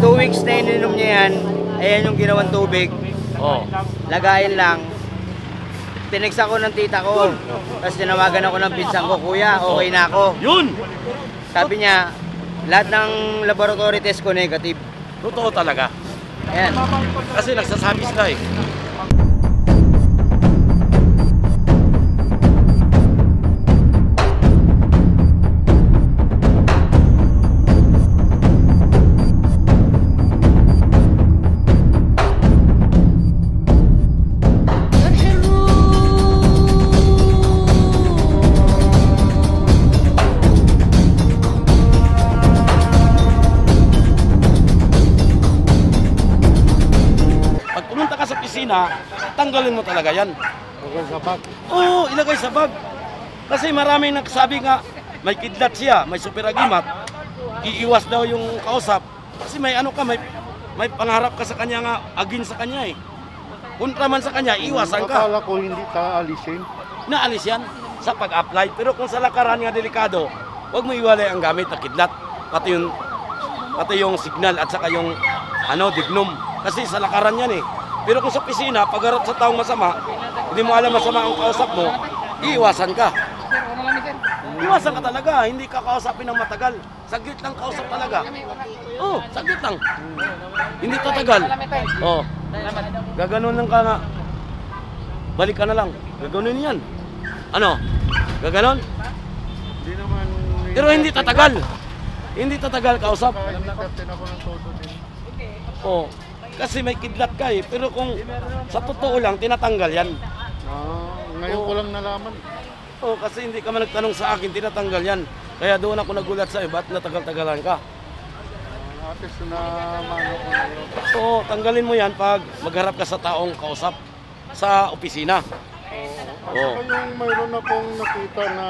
2 weeks na ininom niya yan, ayan yung ginawang tubig. Oh. Lagayin lang. Tinext ako ng tita ko. Tapos tinawagan ako ng pinsan ko, kuya, okay na ako. Yun! Sabi niya, lahat ng laboratory test ko negative. Totoo talaga. Ayan. Kasi nagsasabi sila eh. Tanggalin mo talaga yan. Ilagay sa bag? Oo, ilagay sa bag. Kasi maraming nagsabi nga, may kidlat siya, may super agimat, iiwas daw yung kausap. Kasi may ano ka, may pangarap ka sa kanya nga, agin sa kanya eh. Kontra man sa kanya, iwasan ka. Akala ko hindi ka alisin. Naalis yan sa pag-apply. Pero kung sa lakaran nga delikado, huwag mo iwalay ang gamit na kidlat. Pati yung signal at saka yung dignum. Kasi sa lakaran yan eh. Pero kung sa pisina, pagharap sa taong masama, hindi mo alam masama ang kausap mo, iiwasan ka. Iwasan ka talaga, hindi ka kausapin ng matagal. Saglit lang kausap talaga. Oo, saglit lang. Hindi tatagal. Oo. Gaganon lang ka nga. Balik ka na lang. Gaganon yan. Ano? Gaganon? Hindi naman... Pero hindi tatagal. Hindi tatagal kausap. Alam na captain ako ng todo din. Oo. Kasi may kidlat ka eh. Pero kung sa totoo lang, tinatanggal yan. Ngayon ko lang nalaman. Oo, kasi hindi ka man nagtanong sa akin, tinatanggal yan. Kaya doon ako nagulat sa'yo, ba't natagal-tagalan ka? Atis na mano ko na yun. Oo, tanggalin mo yan pag magharap ka sa taong kausap sa opisina. Oo. Yung mayroon akong nakita na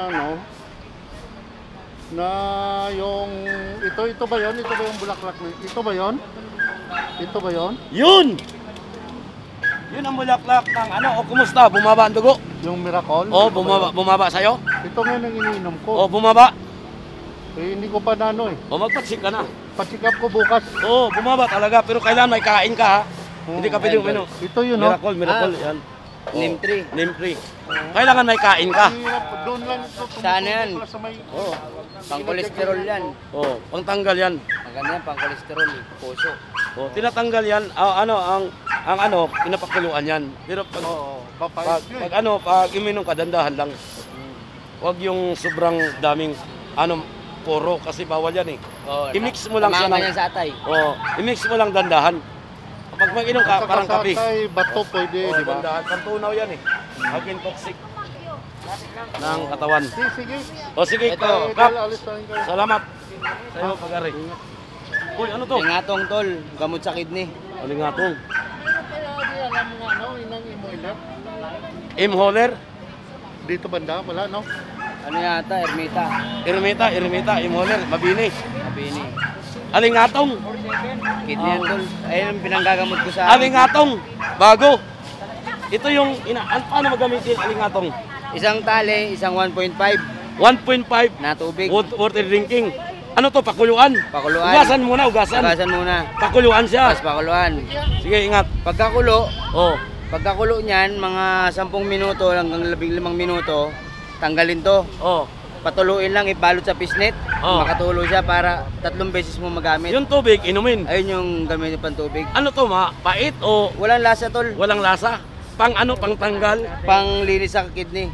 na yung ito ba yon? Ito ba yung bulaklak? Ito ba yon? Ito ba yon? Yun! Yun ang bulaklak ng kumusta? Bumaba ang dugo? Yung miracle? Oo, bumaba sa'yo? Ito nga ang iniinom ko. Oo, bumaba? Eh, hindi ko pa eh. O, magpatsik ka na. Pa-check up ko bukas. Oo, bumaba talaga. Pero kailangan may kain ka ha. Hindi ka pwede uminom. Ito yun, Miracle, yan. Name 3. Name 3. Kailangan may kain ka. Doon lang ito. Saan yan? Oo. Pang kolesterol yan. Oo, pangtanggal yan. Maganda yan, pang kolesterol, puso. Oh, tinatanggal yan. Pinapakuluan yan. Pero pag iminom ka, dandahan lang. Huwag yung sobrang daming poro kasi bawal yan eh. Oh, I-mix mo lang siya ng sa atay. Oh, i-mix mo lang dandahan. Kapag mag-inom ka, parang kape. Bato pwede, di ba? Dandahan, pantunaw yan eh. Agin toxic ng katawan. Sige. O sige, Ito, Kap. Alis tayo kayo. Salamat sa'yo, pag-ari. Uy, ano to? Ingatong tol, gamot sa kidney. Alingatong. Alam mo nga, inang imoiler. Imholer. Dito banda, wala, no? Ano yata, Ermita. Ermita, imholer, mabini. Mabini. Alingatong. Kidney yan tol. Ayun ang pinanggagamot ko sa... Alingatong. Bago. Ito yung, paano magamitin alingatong? Isang tali, isang 1.5 1.5 na tubig. water drinking. Ano to, pakuluan? Pakuluan. Ugasan muna, ugasan. Ugasan muna. Pakuluan siya. Tapos pakuluan. Sige, ingat. Pagkakulo, Oh. pagkakulo niyan, mga 10 minuto hanggang 15 minuto, tanggalin to. Oh. Patuluin lang, ibalot sa pisnet. Oh. Makatulo siya para 3 beses mo magamit. Yung tubig, inumin. Ayun yung gamitin pang tubig. Ano to, pait o Walang lasa tol. walang lasa? Pang tanggal? Pang linis sa kidney.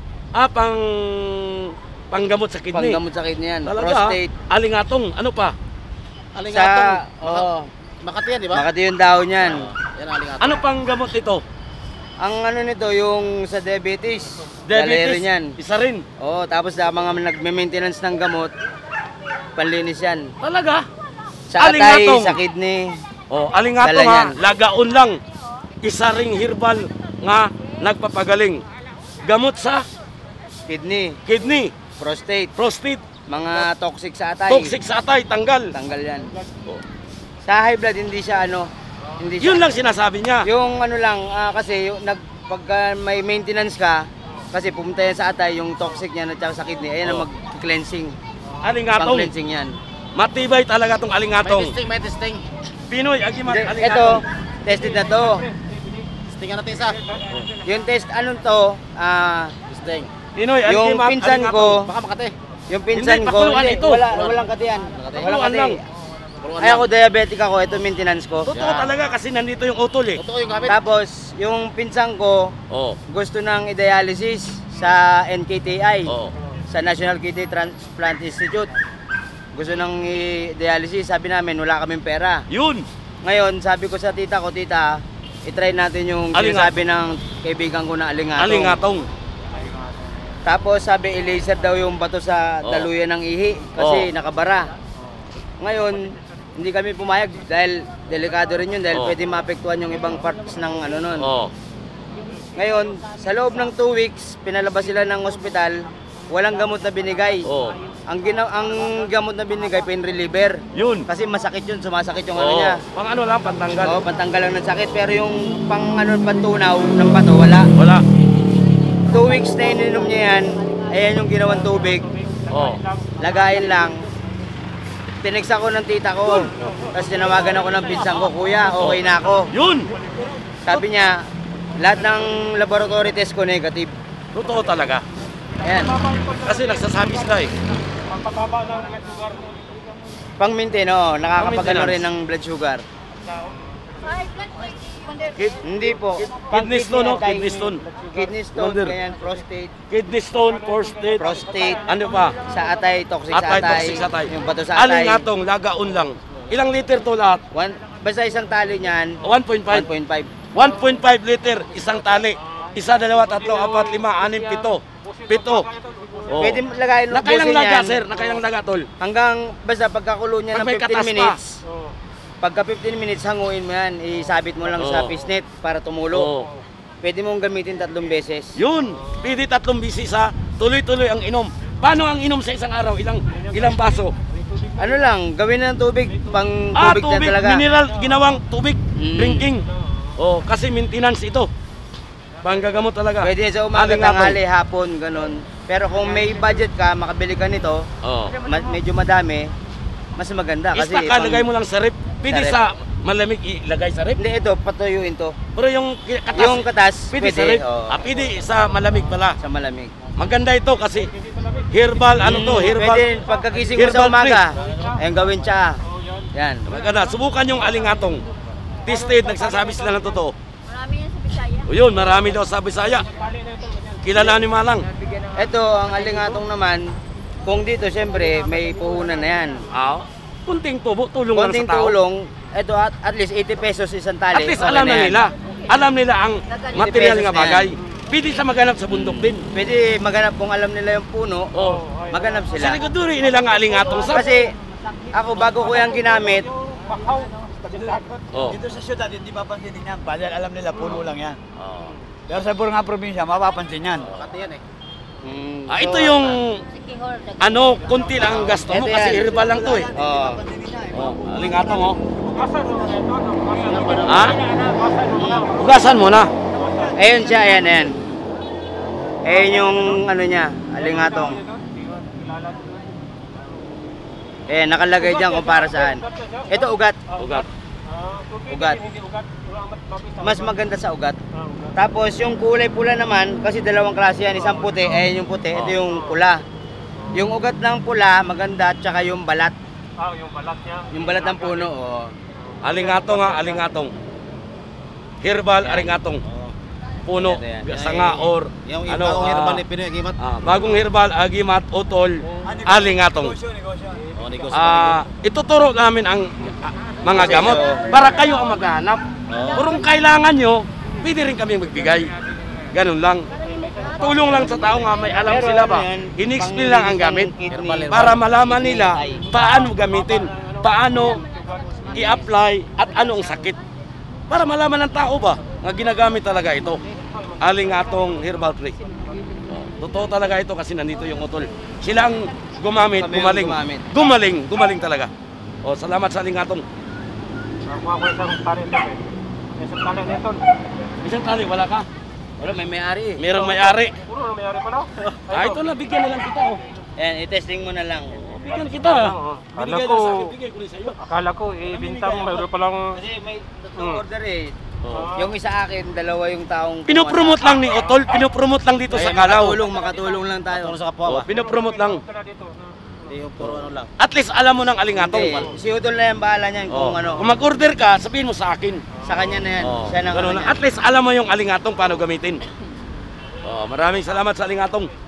Panggamot sa kidney. Panggamot sa kidney yan. Talaga, Prostate. alingatong. Ano pa? Makati yan, di ba? Makati yung daon yan. Yan, alingat. Ano pang gamot ito? Ang nito, yung sa diabetes. Diabetes? Yan. Isa rin. Tapos sa mga nagme-maintenance ng gamot, panlinis yan. Talaga? Sa atay, Alingatong. sa kidney. Alingatong Dala yan. lagaon lang. Isa ring herbal nga nagpapagaling. Gamot sa Kidney, kidney, prostate, mga toxic sa atay. toxic sa atay, tanggal. Tanggal yan. Sa high blood, hindi siya hindi siya. Yun lang sinasabi niya. Yung kasi pagka may maintenance ka, kasi pumunta yan sa atay, yung toxic niya at saka sa kidney, ayan ang mag-cleansing. Alingatong. Pang-cleansing yan. Matibay talaga tong alingatong. May testing. Pinoy, Agimat, Ito, Alingatong. tested na to. Tingnan natin isa. Yung test, anong to? Sting. Pinoy, Yung Agimat, pinsan Alingatong. ko, Baka makate. yung pinsan Hindi, ko, pakuluan ito. walang katiyan. Walang Pakuluan lang. kati. Ay ako diabetic ako, ito maintenance ko. Totoo talaga kasi nandito yung utol eh. Totoo yung gamit. Tapos, yung pinsan ko, Oo. gusto ng i-dialysis sa NKTI, Oo. sa National Kidney Transplant Institute. Gusto nang i-dialysis, sabi namin wala kaming pera. Yun. Ngayon, sabi ko sa tita ko, tita, itry natin yung Alingatong. sinasabi ng kaibigan ko na alingatong. Alingatong. Tapos sabi, i-laser daw yung bato sa Oo. daluyan ng ihi kasi Oo. nakabara. Ngayon, hindi kami pumayag dahil delikado rin yun dahil Oo. pwede maapektuhan yung ibang parts ng ano nun. Oo. Ngayon, sa loob ng 2 weeks, pinalabas sila ng ospital, walang gamot na binigay. Oo. Ang gamot na binigay, pain reliever. Yun. Kasi masakit yun, sumasakit yung ano Oo. niya. Pang ano lang, pantanggal. Oo, pantanggal lang ng sakit. Pero yung pantunaw ng bato, wala. Wala. 2 weeks na ininom niya yan, ayan yung ginawang tubig. Oo. Lagayin lang. Tinext ako ng tita ko. Tapos tinawagan ako ng pinsan ko, kuya, okay na ako. Yun. Sabi niya, lahat ng laboratory test ko negative. Totoo talaga. Ayan. Kasi nagsasabi sila eh. Pang maintain, oo. Nakakapagano Pang-maintenance. rin ng blood sugar. Hindi po. Kidney stone, no? anti- Kidney stone. Kidney stone, Wonder. ganyan, prostate. Kidney stone, prostate. Prostate. Ano pa? Sa atay, toxic Atay, sa atay. toxic sa atay. Yung bato sa atay. Alingatong, lagaon lang. Ilang liter to lahat? Basta isang tali niyan, 1.5. 1.5. 1.5 liter, isang tali. Isa, dalawa, tatlo, apat, lima, anim, pito. Pito. Oh. Pwede lagayin ng Nakailang busin laga, yan. sir? Nakailang laga, tol? Hanggang basta pagkakulo niya Pag ng may 15 katas pa. minutes. Pagka 15 minutes, hanguin mo yan. Isabit mo lang sa Oo. fishnet para tumulo. Oo. Pwede mong gamitin 3 beses. Yun. Pwede 3 bisis sa tuloy-tuloy ang inom. Paano ang inom sa isang araw? Ilang baso? Ano lang, gawin na ng tubig. Pang tubig, na Tubig, talaga. mineral, ginawang tubig, Mm. drinking. Oh, kasi maintenance ito. Panggagamot talaga. Pwede sa umaga, Alingatong. tanghali, hapon, ganun. Pero kung may budget ka, makabili ka nito, Oh. medyo madami, mas maganda. Kasi Isa ka, lagay mo lang sa rep. Pwede Sa rep. sa malamig ilagay sa rep. Hindi, ito, patuyuin to. Pero yung katas, Yung katas, pwede, pwede, sa rep. oo. Pwede sa malamig pala. Sa malamig. Maganda ito kasi herbal, ano to, herbal. Pwede, pagkagising mo sa herbal umaga, ayun gawin siya. Yan. Maganda, subukan yung alingatong. Tested, nagsasabi sila ng totoo. Marami yan sa Bisaya. O yun, marami daw sa Bisaya. Kilala ni Malang. Ito, ang alingatong naman, kung dito, siyempre, may puhunan na yan. Kunting tubo, tulong Konting lang sa tao. tulong, ito at least 80 pesos isang tali. At least Okay alam na yan. nila. Alam nila ang material pesos nga na bagay. Pwede sa maganap sa bundok din. Pwede maganap kung alam nila yung puno, Oh. maganap Sa sila. likod-duri nila nga alingatong sa. Kasi ako bago ko yung ginamit, Oh. Dito sa syudad, hindi papansinin yan. Dahil alam nila, puno lang yan. Oh. Pero sa Buranga probinsya, mapapansin yan. Ito yung Si Kihor. ano, konti lang ang gasto mo Ito kasi yan. herbal lang to eh. oh, Oh, alingatong oh. Ha? Ugasan mo na. ayun siya, ayan. Ayun yung ano niya, alingatong. Nakalagay dyan kung para saan. Ito ugat. Ugat. Ugat. Mas maganda sa ugat. Tapos yung kulay pula naman, kasi dalawang klase yan, isang puti, ayun yung puti, ito yung pula. Yung ugat ng pula, maganda, tsaka yung balat. Yung balat niya. Yung balat ng puno, oh. Alingatong ha, alingatong. Herbal, alingatong. Puno, Yan, yan. sanga or Yung ano, ibang herbal ah, ni Pinoy Agimat. bagong herbal, agimat, utol, alingatong. Oh, negosyo. Ituturo namin ang mga gamot para kayo ang maghahanap. Kung kailangan nyo, pwede rin kami magbigay. Ganun lang. Tulong lang sa tao nga may alam Pero sila ano ba. yan, In-explain lang ang gamit pang- para malaman nila paano gamitin, paano i-apply at anong sakit. Para malaman ng tao ba na ginagamit talaga ito. Alingatong herbal tree. Totoo talaga ito kasi nandito yung utol. Sila ang gumamit, Kami ang gumaling. Gumaling talaga. O, salamat sa alingatong. Nakuha ko isang tali ito eh. Isang tali nito. Isang tali, wala ka? Wala, may may-ari eh. Merong may-ari. Puro na mayari pala. Ito na, bigyan na lang kita. Oh. Ayan, i-testing mo na lang. Bigyan kita. Oo. Binigay Akala na sa ko- akin, bigay ko rin sa iyo. Akala ko, bintang mayroon palang... Kasi may tatlong order eh. Oo. Yung isa akin, dalawa yung taong... Pinopromote lang ni Otol, pinopromote lang dito sa Calao. Makatulong lang tayo. sa Oh, pinopromote lang. Hindi yung puro ano lang. At least alam mo ng Alingatong. Hindi, si Utol na yan, bahala niyan Oh. kung ano. Kung mag-order ka, sabihin mo sa akin. Sa kanya na yan. Oh, Siya nang ganun ano lang. niyan. At least alam mo yung Alingatong paano gamitin. Oh, maraming salamat sa Alingatong.